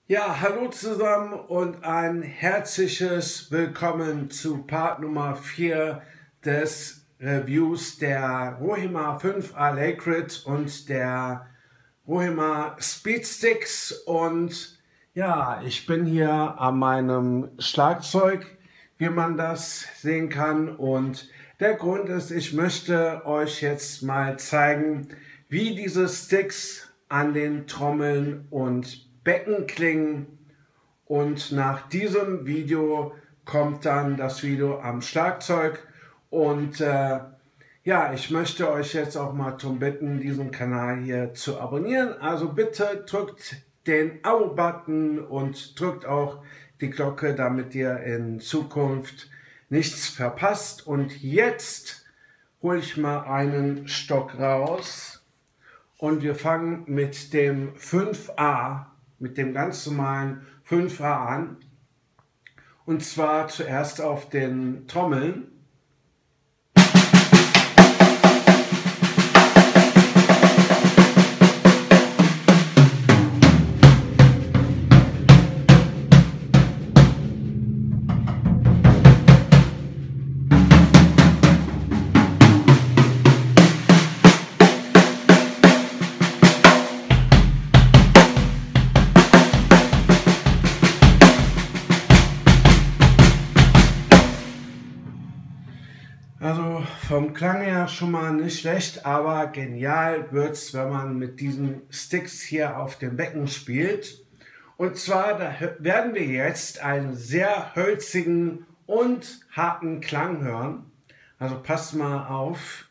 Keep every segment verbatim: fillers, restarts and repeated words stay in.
Ja, hallo zusammen und ein herzliches Willkommen zu Part Nummer vier des Reviews der Rohima fünf A Lacrid und der Rohima Speedsticks. Und ja, ich bin hier an meinem Schlagzeug, wie man das sehen kann. Und der Grund ist, ich möchte euch jetzt mal zeigen, wie diese Sticks an den Trommeln und Becken klingen, und nach diesem Video kommt dann das Video am Schlagzeug. Und äh, ja, ich möchte euch jetzt auch mal darum bitten, diesen Kanal hier zu abonnieren. Also bitte drückt den Abo-Button und drückt auch die Glocke, damit ihr in Zukunft nichts verpasst. Und jetzt hole ich mal einen Stock raus und wir fangen mit dem fünf A, mit dem ganz normalen fünf A an. Und zwar zuerst auf den Trommeln. Also vom Klang her schon mal nicht schlecht, aber genial wird es, wenn man mit diesen Sticks hier auf dem Becken spielt. Und zwar da werden wir jetzt einen sehr hölzigen und harten Klang hören. Also passt mal auf.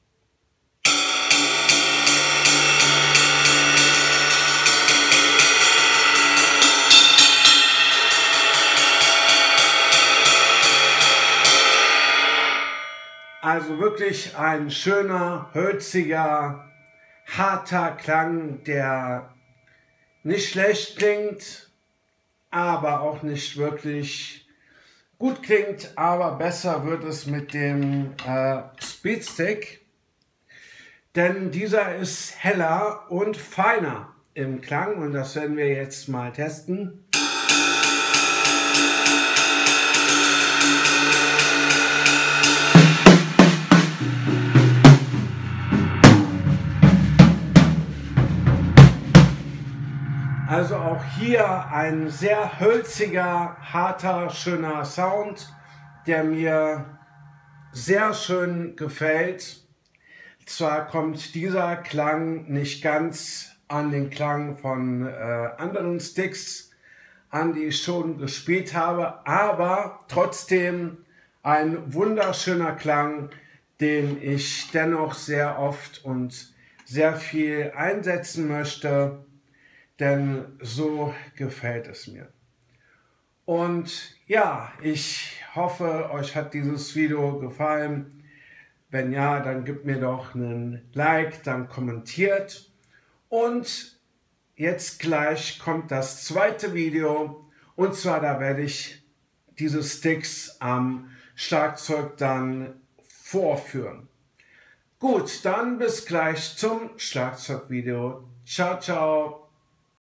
Also wirklich ein schöner, hölziger, harter Klang, der nicht schlecht klingt, aber auch nicht wirklich gut klingt. Aber besser wird es mit dem äh, Speedstick, denn dieser ist heller und feiner im Klang und das werden wir jetzt mal testen. Also auch hier ein sehr hölziger, harter, schöner Sound, der mir sehr schön gefällt. Zwar kommt dieser Klang nicht ganz an den Klang von äh, anderen Sticks an, die ich schon gespielt habe, aber trotzdem ein wunderschöner Klang, den ich dennoch sehr oft und sehr viel einsetzen möchte. Denn so gefällt es mir. Und ja, ich hoffe, euch hat dieses Video gefallen. Wenn ja, dann gebt mir doch einen Like, dann kommentiert. Und jetzt gleich kommt das zweite Video. Und zwar, da werde ich diese Sticks am Schlagzeug dann vorführen. Gut, dann bis gleich zum Schlagzeugvideo. Ciao, ciao.